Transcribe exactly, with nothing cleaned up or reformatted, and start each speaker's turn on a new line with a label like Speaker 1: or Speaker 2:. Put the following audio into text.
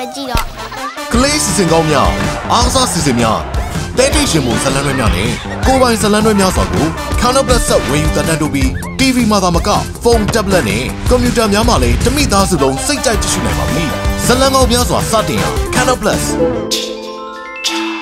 Speaker 1: ပဲကြည့်တော့
Speaker 2: ကလေးစီစဉ်ကောင်းများအားစားစီစဉ်များတဲတိတ်ရှင်မှုဇလန်းတွဲများနဲ့ကိုပိုင်ဇလန်းတွဲများစွာကို Canal Plus ဝယ်ယူတတ်တို့ပြီး တီဗီ မှာသာမကဖုန်း tablet နဲ့ကွန်ပျူတာများမှာလည်းတမိသားစုလုံးစိတ်ကြိုက်ကြည့်ရှုနိုင်ပါပြီဇလန်းကောင်းများစွာစတင်ရ Canal Plus